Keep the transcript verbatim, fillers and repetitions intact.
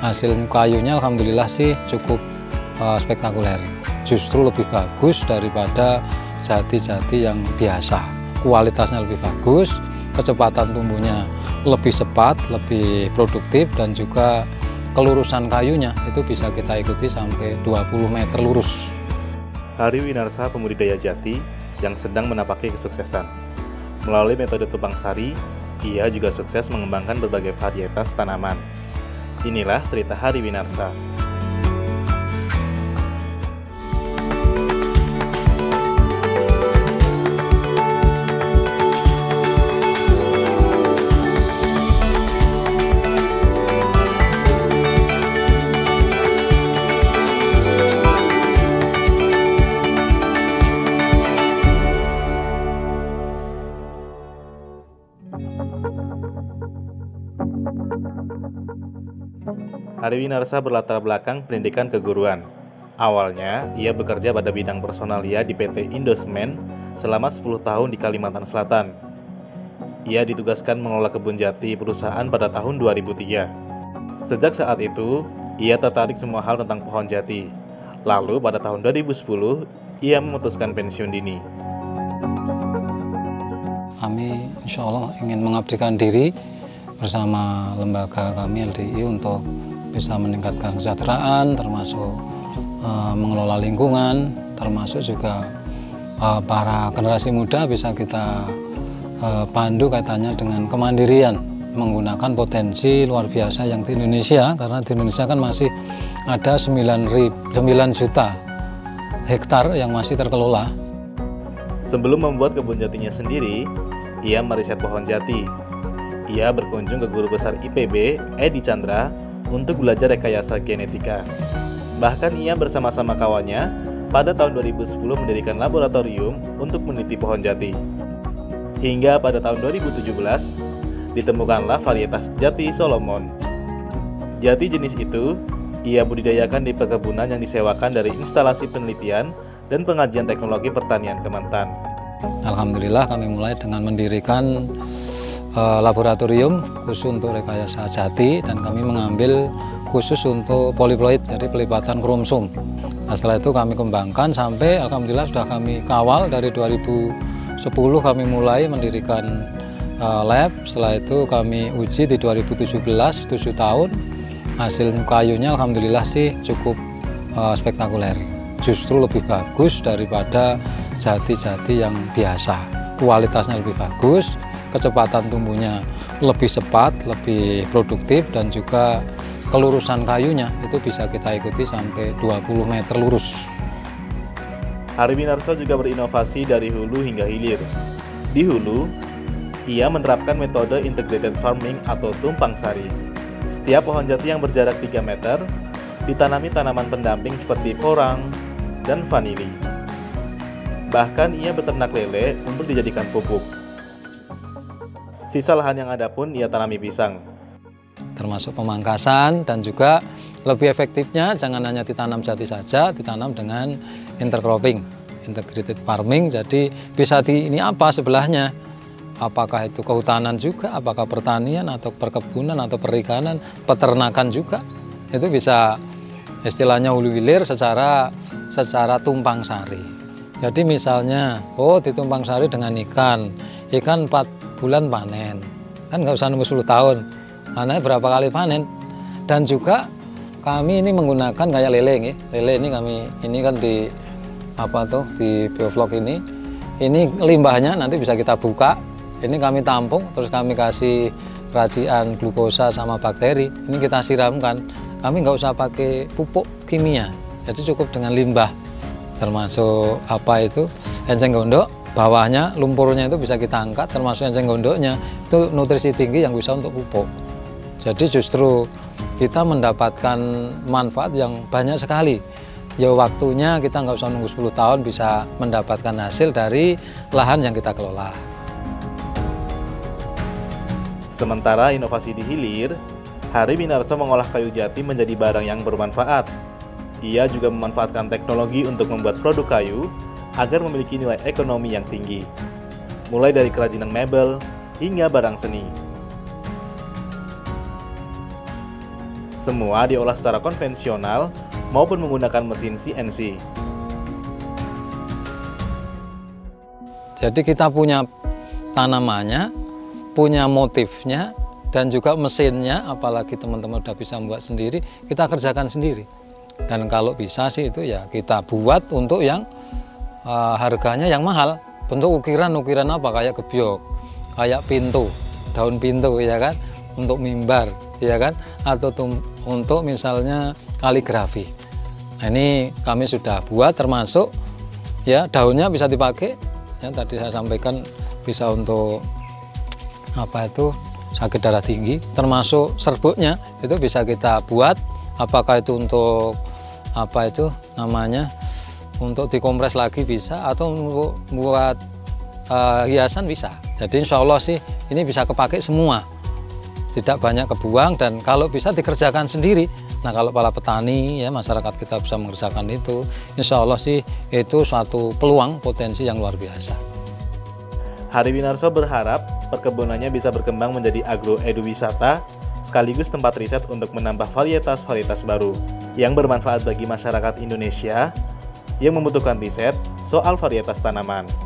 Hasil kayunya alhamdulillah sih cukup uh, spektakuler. Justru lebih bagus daripada jati-jati yang biasa. Kualitasnya lebih bagus, kecepatan tumbuhnya lebih cepat, lebih produktif, dan juga kelurusan kayunya itu bisa kita ikuti sampai dua puluh meter lurus. Hari Winarsa, pembudidaya jati yang sedang menapaki kesuksesan. Melalui metode tumpang sari, ia juga sukses mengembangkan berbagai varietas tanaman. Inilah cerita Hari Winarsa. Hari Winarsa berlatar belakang pendidikan keguruan. Awalnya, ia bekerja pada bidang personalia di P T Indosemen selama sepuluh tahun di Kalimantan Selatan. Ia ditugaskan mengelola kebun jati perusahaan pada tahun dua ribu tiga. Sejak saat itu, ia tertarik semua hal tentang pohon jati. Lalu pada tahun dua ribu sepuluh, ia memutuskan pensiun dini. Kami insya Allah ingin mengabdikan diri bersama lembaga kami L D I untuk bisa meningkatkan kesejahteraan, termasuk uh, mengelola lingkungan, termasuk juga uh, para generasi muda bisa kita uh, pandu kaitannya dengan kemandirian, menggunakan potensi luar biasa yang di Indonesia, karena di Indonesia kan masih ada sembilan juta hektar yang masih terkelola. Sebelum membuat kebun jatinya sendiri, ia meriset pohon jati. Ia berkunjung ke guru besar I P B, Edi Chandra, untuk belajar rekayasa genetika. Bahkan ia bersama-sama kawannya pada tahun dua ribu sepuluh mendirikan laboratorium untuk meneliti pohon jati. Hingga pada tahun dua ribu tujuh belas, ditemukanlah varietas jati Solomon. Jati jenis itu, ia budidayakan di perkebunan yang disewakan dari instalasi penelitian dan pengajian teknologi pertanian Kementan. Alhamdulillah kami mulai dengan mendirikan laboratorium khusus untuk rekayasa jati, dan kami mengambil khusus untuk poliploid, jadi pelipatan kromosum. Nah, setelah itu kami kembangkan sampai alhamdulillah sudah kami kawal dari dua ribu sepuluh kami mulai mendirikan uh, lab. Setelah itu kami uji di dua ribu tujuh belas, tujuh tahun. Hasil kayunya alhamdulillah sih cukup uh, spektakuler. Justru lebih bagus daripada jati-jati yang biasa. Kualitasnya lebih bagus, kecepatan tumbuhnya lebih cepat, lebih produktif, dan juga kelurusan kayunya itu bisa kita ikuti sampai dua puluh meter lurus. Hari Winarsa juga berinovasi dari hulu hingga hilir. Di hulu, ia menerapkan metode integrated farming atau tumpang sari. Setiap pohon jati yang berjarak tiga meter ditanami tanaman pendamping seperti porang dan vanili. Bahkan ia beternak lele untuk dijadikan pupuk. Sisa lahan yang ada pun ia tanami pisang. Termasuk pemangkasan, dan juga lebih efektifnya jangan hanya ditanam jati saja, ditanam dengan intercropping, integrated farming. Jadi bisa di ini apa sebelahnya? Apakah itu kehutanan juga, apakah pertanian atau perkebunan atau perikanan, peternakan juga. Itu bisa istilahnya hulu hilir secara secara tumpang sari. Jadi misalnya, oh ditumpang sari dengan ikan, ikan empat bulan panen, kan nggak usah nunggu sepuluh tahun, karena berapa kali panen. Dan juga kami ini menggunakan kayak lele, nih. Lele ini kami ini kan di apa tuh di bioflok ini, ini limbahnya nanti bisa kita buka, ini kami tampung, terus kami kasih racian glukosa sama bakteri, ini kita siramkan. Kami nggak usah pakai pupuk kimia, jadi cukup dengan limbah, termasuk apa itu enceng gondok. Bawahnya lumpurnya itu bisa kita angkat, termasuk enceng gondoknya itu nutrisi tinggi yang bisa untuk pupuk. Jadi justru kita mendapatkan manfaat yang banyak sekali. Ya waktunya kita nggak usah nunggu sepuluh tahun bisa mendapatkan hasil dari lahan yang kita kelola. Sementara inovasi di hilir, Hari Winarsa mengolah kayu jati menjadi barang yang bermanfaat. Ia juga memanfaatkan teknologi untuk membuat produk kayu agar memiliki nilai ekonomi yang tinggi, mulai dari kerajinan mebel hingga barang seni. Semua diolah secara konvensional maupun menggunakan mesin C N C. Jadi kita punya tanamannya, punya motifnya, dan juga mesinnya, apalagi teman-teman udah bisa membuat sendiri, kita kerjakan sendiri. Dan kalau bisa sih itu ya kita buat untuk yang uh, harganya yang mahal. Bentuk ukiran-ukiran apa, kayak gebyok, kayak pintu, daun pintu ya kan, untuk mimbar ya kan, atau untuk misalnya kaligrafi. Nah, ini kami sudah buat, termasuk ya daunnya bisa dipakai. Ya, tadi saya sampaikan bisa untuk apa itu sakit darah tinggi, termasuk serbuknya itu bisa kita buat, apakah itu untuk apa itu namanya untuk dikompres lagi bisa, atau untuk buat uh, hiasan bisa. Jadi insya Allah sih ini bisa kepake semua, tidak banyak kebuang, dan kalau bisa dikerjakan sendiri. Nah, kalau para petani ya masyarakat kita bisa mengerjakan itu, insya Allah sih itu suatu peluang potensi yang luar biasa. Hari Winarso berharap perkebunannya bisa berkembang menjadi agroeduwisata sekaligus tempat riset untuk menambah varietas-varietas baru yang bermanfaat bagi masyarakat Indonesia yang membutuhkan riset soal varietas tanaman.